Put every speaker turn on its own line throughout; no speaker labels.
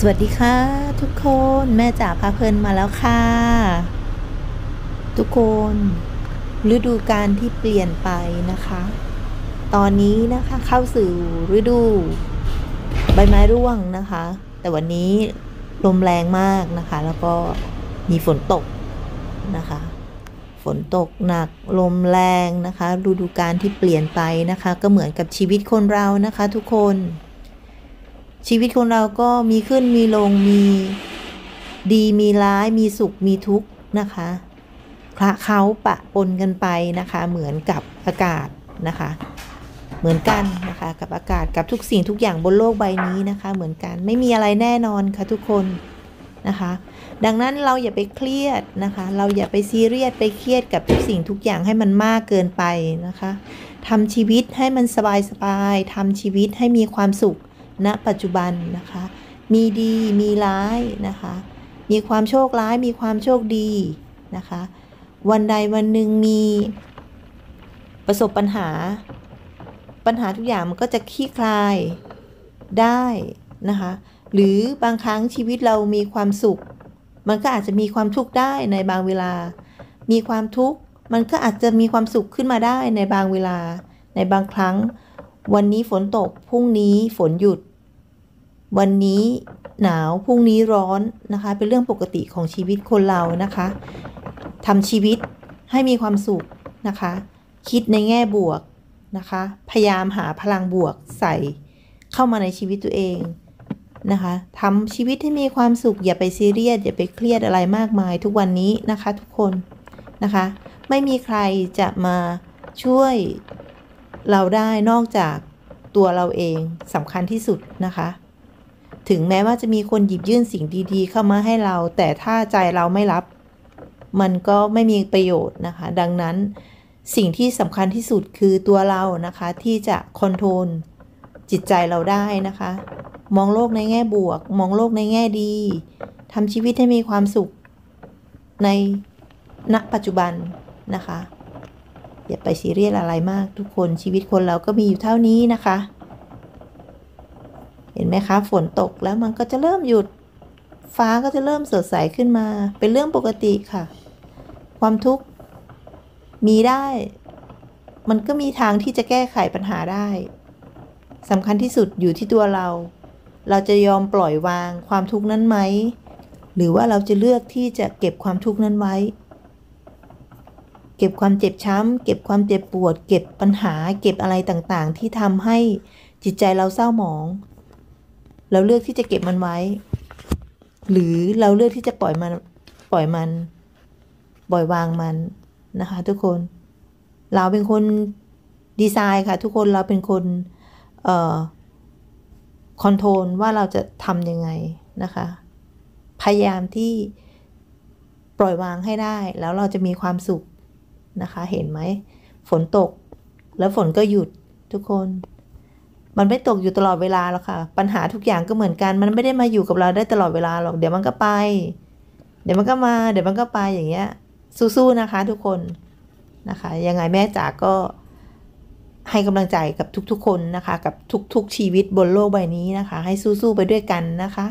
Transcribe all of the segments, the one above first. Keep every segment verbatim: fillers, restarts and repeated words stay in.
สวัสดีค่ะทุกคนแม่จ๋าพาเพลินมาแล้วค่ะทุกคนฤดูกาลที่เปลี่ยนไปนะคะตอนนี้นะคะเข้าสู่ฤดูใบไม้ร่วงนะคะแต่วันนี้ลมแรงมากนะคะแล้วก็มีฝนตกนะคะฝนตกหนักลมแรงนะคะฤดูกาลที่เปลี่ยนไปนะคะก็เหมือนกับชีวิตคนเรานะคะทุกคนชีวิตของเราก็มีขึ้นมีลงมีดีมีร้ายมีสุขมีทุกข์นะคะคละเคล้าปะปนกันไปนะคะเหมือนกับอากาศนะคะเหมือนกันนะคะกับอากาศกับทุกสิ่งทุกอย่างบนโลกใบนี้นะคะเหมือนกันไม่มีอะไรแน่นอนค่ะทุกคนนะคะดังนั้นเราอย่าไปเครียดนะคะเราอย่าไปซีเรียสไปเครียดกับทุกสิ่งทุกอย่างให้มันมากเกินไปนะคะทำชีวิตให้มันสบายๆทำชีวิตให้มีความสุขณปัจจุบันนะคะมีดีมีร้ายนะคะมีความโชคร้ายมีความโชคดีนะคะวันใดวันหนึ่งมีประสบปัญหาปัญหาทุกอย่างมันก็จะคลี่คลายได้นะคะหรือบางครั้งชีวิตเรามีความสุขมันก็อาจจะมีความทุกข์ได้ในบางเวลามีความทุกข์มันก็อาจจะมีความสุขขึ้นมาได้ในบางเวลาในบางครั้งวันนี้ฝนตกพรุ่งนี้ฝนหยุดวันนี้หนาวพรุ่งนี้ร้อนนะคะเป็นเรื่องปกติของชีวิตคนเรานะคะทำชีวิตให้มีความสุขนะคะคิดในแง่บวกนะคะพยายามหาพลังบวกใส่เข้ามาในชีวิตตัวเองนะคะทำชีวิตให้มีความสุขอย่าไปซีเรียสอย่าไปเครียดอะไรมากมายทุกวันนี้นะคะทุกคนนะคะไม่มีใครจะมาช่วยเราได้นอกจากตัวเราเองสำคัญที่สุดนะคะถึงแม้ว่าจะมีคนหยิบยื่นสิ่งดีๆเข้ามาให้เราแต่ถ้าใจเราไม่รับมันก็ไม่มีประโยชน์นะคะดังนั้นสิ่งที่สำคัญที่สุดคือตัวเรานะคะที่จะคอนโทรลจิตใจเราได้นะคะมองโลกในแง่บวกมองโลกในแง่ดีทำชีวิตให้มีความสุขในณปัจจุบันนะคะอย่าไปซีเรียสอะไรมากทุกคนชีวิตคนเราก็มีอยู่เท่านี้นะคะเห็นไหมคะฝนตกแล้วมันก็จะเริ่มหยุดฟ้าก็จะเริ่มสดใสขึ้นมาเป็นเรื่องปกติค่ะความทุกข์มีได้มันก็มีทางที่จะแก้ไขปัญหาได้สำคัญที่สุดอยู่ที่ตัวเราเราจะยอมปล่อยวางความทุกข์นั้นไหมหรือว่าเราจะเลือกที่จะเก็บความทุกข์นั้นไว้เก็บความเจ็บช้ำเก็บความเจ็บปวดเก็บปัญหาเก็บอะไรต่างๆที่ทำให้จิตใจเราเศร้าหมองเราเลือกที่จะเก็บมันไว้หรือเราเลือกที่จะปล่อยมันปล่อยมันปล่อยวางมันนะคะทุกคนเราเป็นคนดีไซน์ค่ะทุกคนเราเป็นคนเอ่อคอนโทรลว่าเราจะทำยังไงนะคะพยายามที่ปล่อยวางให้ได้แล้วเราจะมีความสุขนะคะเห็นไหมฝนตกแล้วฝนก็หยุดทุกคนมันไม่ตกอยู่ตลอดเวลาหรอกค่ะปัญหาทุกอย่างก็เหมือนกันมันไม่ได้มาอยู่กับเราได้ตลอดเวลาหรอกเดี๋ยวมันก็ไปเดี๋ยวมันก็มาเดี๋ยวมันก็ไปอย่างเงี้ยสู้ๆนะคะทุกคนนะคะยังไงแม่จ๋าก็ให้กำลังใจกับทุกๆคนนะคะกับทุกๆชีวิตบนโลกใบนี้นะคะให้สู้ๆไปด้วยกันนะคะ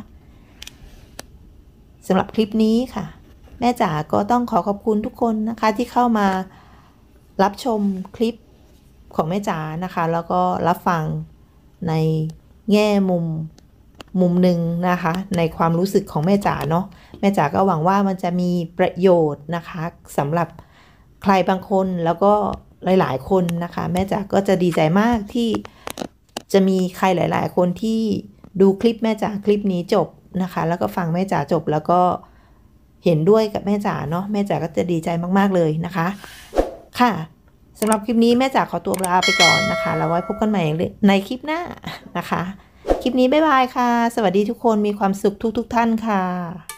สำหรับคลิปนี้ค่ะแม่จ๋าก็ต้องขอขอบคุณทุกคนนะคะที่เข้ามารับชมคลิปของแม่จ๋านะคะแล้วก็รับฟังในแง่มุมมุมหนึ่งนะคะในความรู้สึกของแม่จ๋าเนาะแม่จ๋าก็หวังว่ามันจะมีประโยชน์นะคะสำหรับใครบางคนแล้วก็หลายๆคนนะคะแม่จ๋าก็จะดีใจมากที่จะมีใครหลายๆคนที่ดูคลิปแม่จ๋าคลิปนี้จบนะคะแล้วก็ฟังแม่จ๋าจบแล้วก็เห็นด้วยกับแม่จ๋าเนาะแม่จ๋าก็จะดีใจมากๆเลยนะคะค่ะสำหรับคลิปนี้แม่จ๋าขอตัวลาไปก่อนนะคะแล้วไว้พบกันใหม่ในคลิปหน้านะคะคลิปนี้บ๊ายบายค่ะสวัสดีทุกคนมีความสุขทุกๆท่านค่ะ